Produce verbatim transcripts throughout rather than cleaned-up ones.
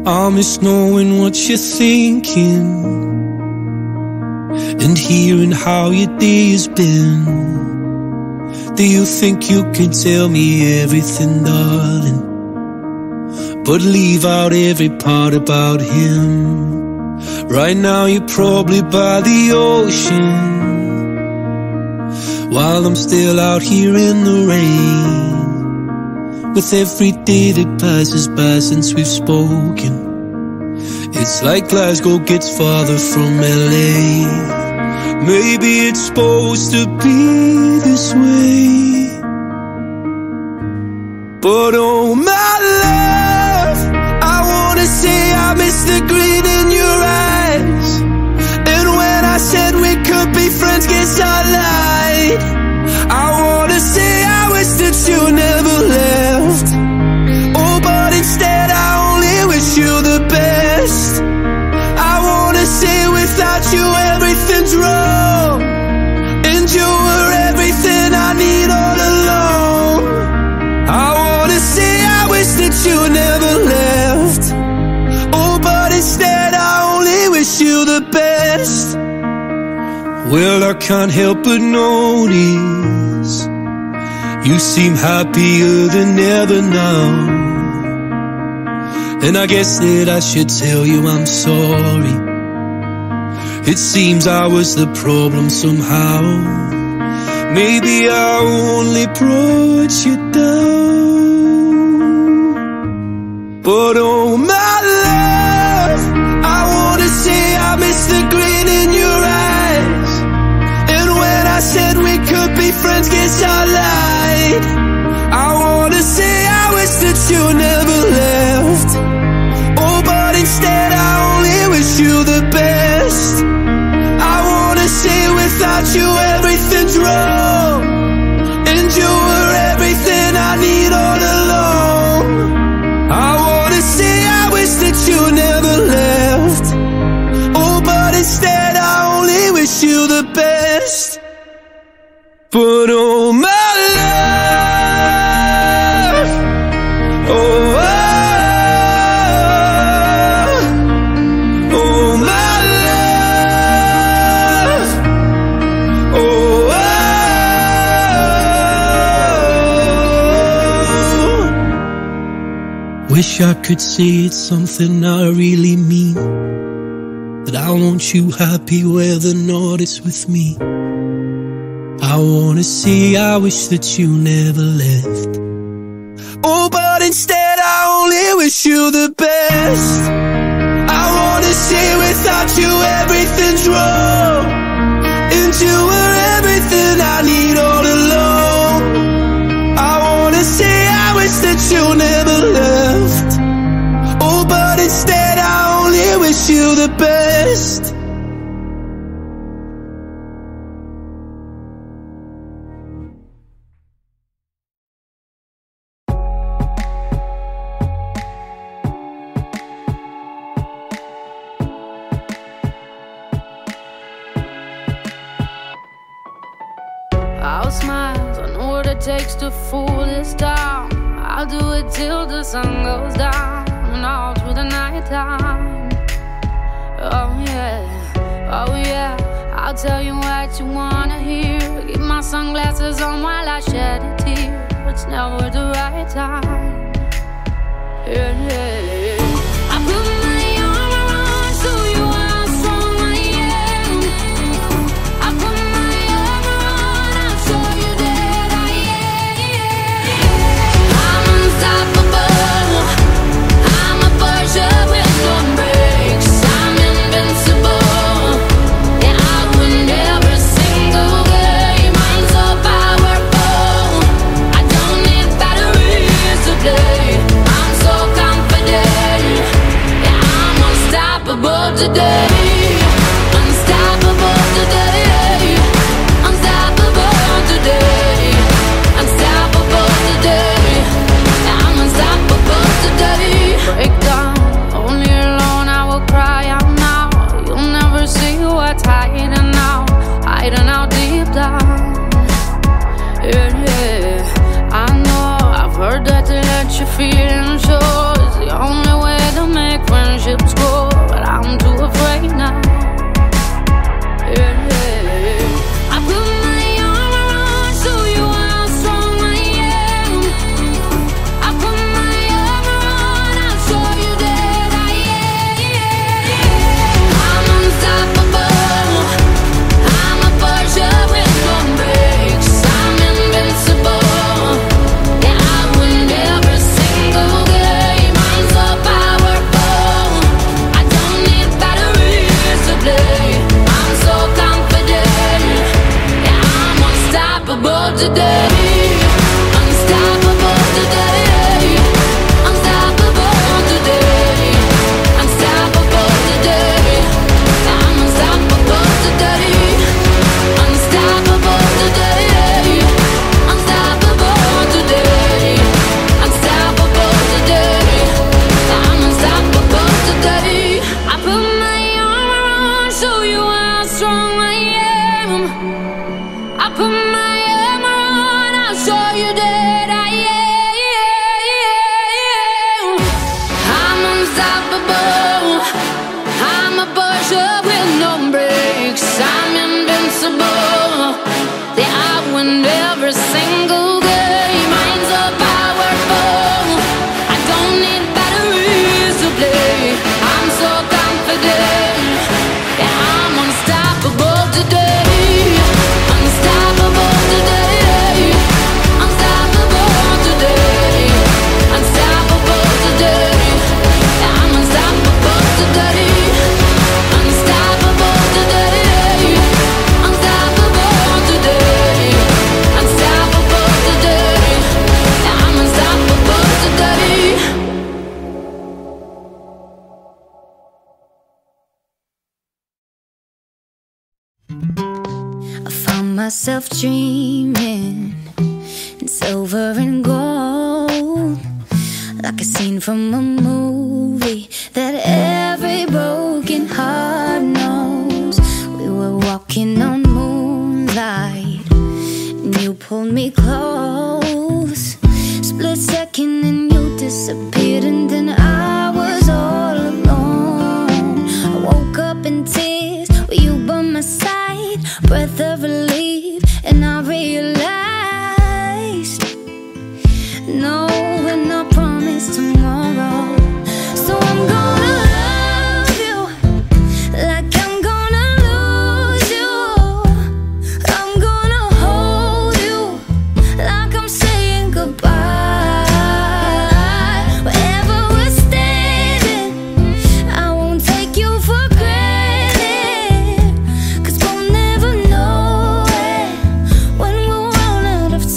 I miss knowing what you're thinking and hearing how your day has been. Do you think you can tell me everything, darling, but leave out every part about him? Right now you're probably by the ocean, while I'm still out here in the rain. With every day that passes by since we've spoken, it's like Glasgow gets farther from L A. Maybe it's supposed to be this way, but oh my love, I wanna say I miss the green in your eyes. And when I said we could be friends, guess I lied. I wanna say I wish that you never left. Oh, but instead I only wish you the best. I wanna say without you everything's wrong, and you were everything I need all along. I wanna say I wish that you never left. Oh, but instead I only wish you the best. Well, I can't help but notice you seem happier than ever now, and I guess that I should tell you I'm sorry. It seems I was the problem somehow. Maybe I only brought you down, but oh my love, I wanna say I miss the grin in your eyes. And when I said we could be friends, guess I lied. I wanna say I wish that you never left. Oh, but instead I only wish you the best. I wanna say without you everything's wrong, and you were everything I need all along. I wanna say I wish that you never left. Oh, but instead I only wish you the best. But oh my love, oh, oh, oh my love, oh, oh. Wish I could say it's something I really mean, that I want you happy whether or not it's with me. I wanna say I wish that you never left. Oh, but instead I only wish you the best. I wanna say without you everything's wrong, and you were everything I need all along. I wanna say I wish that you never left. Oh, but instead I only wish you the best. I'll smile, I know what it takes to fool this town. I'll do it till the sun goes down and all through the night time. Oh yeah, oh yeah, I'll tell you what you wanna hear. Keep my sunglasses on while I shed a tear. It's never the right time. Yeah, yeah, yeah. I put my arm around so you are strong, I am. I put my arm around, I'll show you that I am. I'm unstoppable, I'm a Porsche with no brakes. I'm invincible, yeah, I win every single game. I'm so powerful, I don't need batteries to play. I'm so confident, yeah, I'm unstoppable today. Unstoppable today, unstoppable today, unstoppable today, yeah, I'm unstoppable today. Break down, only alone I will cry out now. You'll never see what's hiding out, hiding out deep down. Yeah, yeah, I know, I've heard that to let you feel and show is the only way to make friends. myself dreaming in silver and gold, like a scene from a movie that every broken heart knows. We were walking on moonlight and you pulled me close. Split second and you disappeared, and then I was all alone. I woke up in tears with you by my side, breath of relief, and I realized no, we're not promised tomorrow. So I'm gonna love you like I'm gonna lose you. I'm gonna hold you like I'm saying goodbye. Wherever we're standing, I won't take you for granted, 'cause we'll never know it when we'll run out of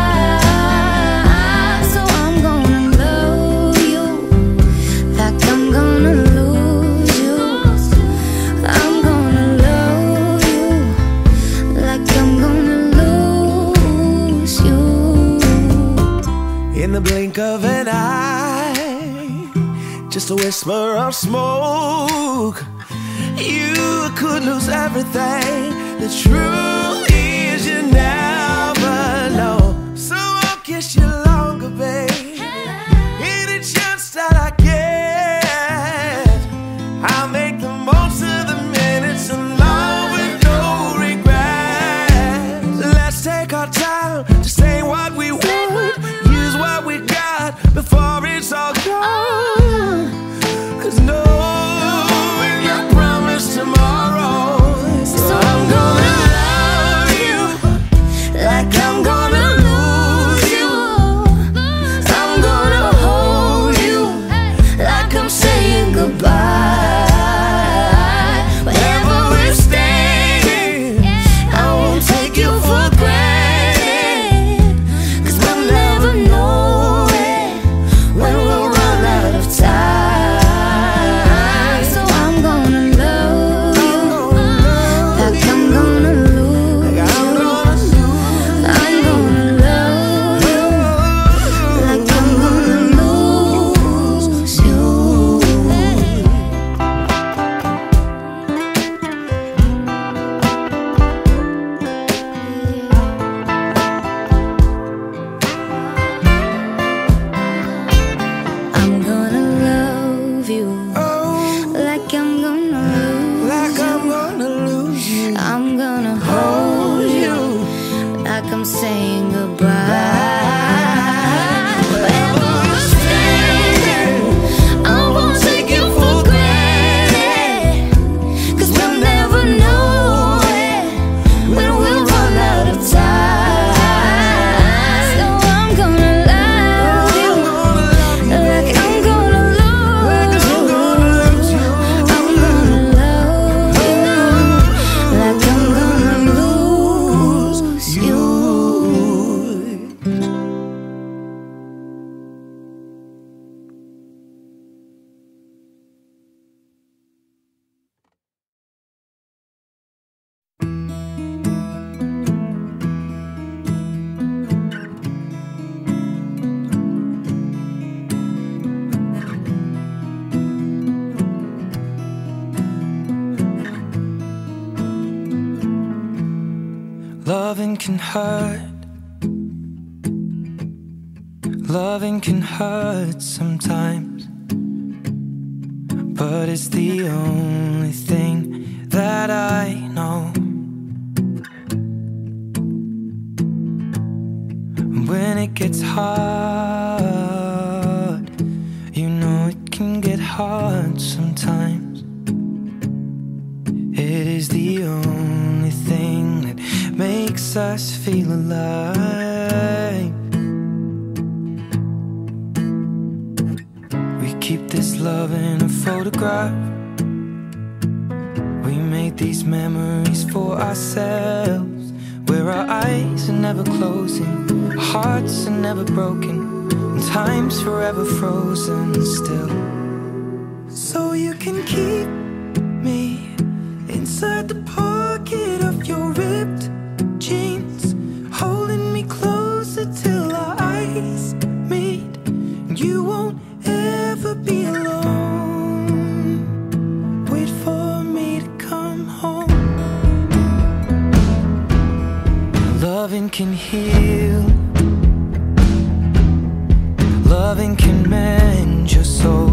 time. So I'm gonna love you like I'm gonna lose you. I'm gonna love you like I'm gonna lose you. In the blink of an eye, just a whisper of smoke, you could lose everything. The truth is you never know. So I'll kiss you longer, babe. Any chance that I get, I'll make the most of the minutes alone with no regrets. Let's take our time to say what we want, use what we got before it's all gone. 'Cause no, we're not promised tomorrow. So I'm gonna love you like I'm gonna lose you. I'm gonna hold you like I'm saying goodbye. Wherever we're standing, I won't take you for granted, 'cause we'll never know it when we'll run out of time. So I'm gonna love you like I'm gonna lose you. I'm gonna love you like I'm gonna lose you. I'm gonna love you like I'm gonna lose Like I'm gonna lose you. I'm gonna hold you like I'm saying goodbye. Wherever we're standing, I won't take you for granted, 'cause we'll never know it when we'll run out of time. So I'm gonna love you like I'm gonna lose you. I'm gonna love you like I'm gonna lose you. Loving can hurt. Loving can hurt sometimes, but it's the only thing that I know. When it gets hard, you know it can get hard sometimes. It is the only thing that makes us feel alive. We keep this love in a photograph. We made these memories for ourselves, where our eyes are never closing, our hearts are never broken, and time's forever frozen still. So you can keep me inside the pocket of your ripped jeans. you won't ever be alone. Wait for me to come home. Loving can heal, loving can mend your soul,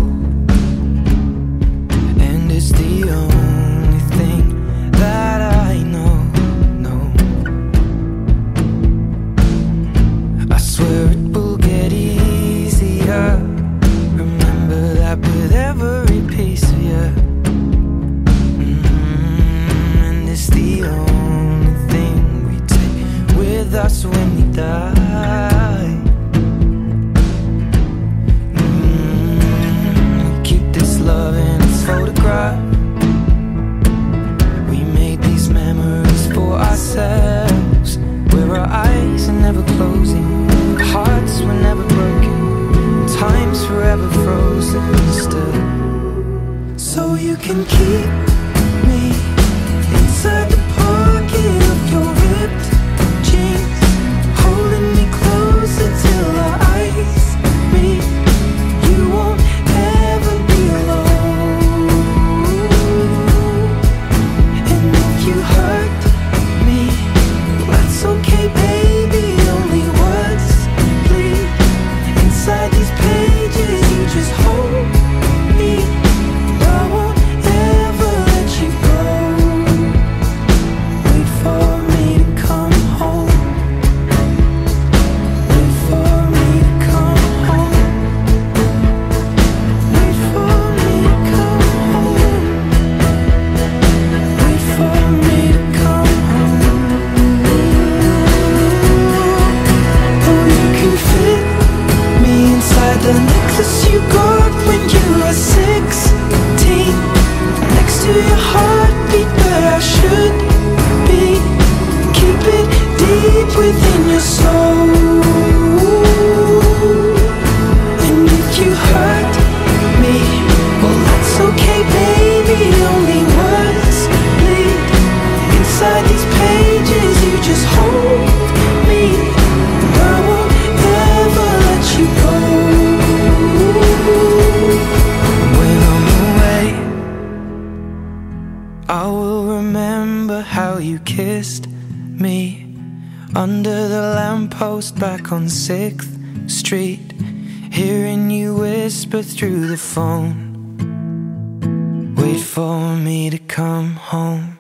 and it's the only thing that I know, no. I swear it will get easier. Remember that with every piece of you. Mm-hmm. And it's the only thing we take with us when we die. Love in its photograph. We made these memories for ourselves, where our eyes are never closing, hearts were never broken, time's forever frozen still. So you can keep me inside the pocket of your ripped jeans, holding me closer till our eyes meet. You won't ever be alone. And if you hurt me, that's okay, baby. Only words bleed inside these pages. You just hold me. I won't ever let you go. Wait for me to come home. Wait for me to come home. Wait for me to come home. Wait for me to come home. Oh, you can fit me inside the necklace you got when you were sixteen, next to your heartbeat where I should be. Keep it deep within your soul. And if you hurt me, well, that's okay, baby. Only words bleed inside these pages. You just hold me. I won't ever let you go. When I'm away, I will remember how you kissed me under the lamppost back on sixth street, hearing you whisper through the phone. Wait for me to come home.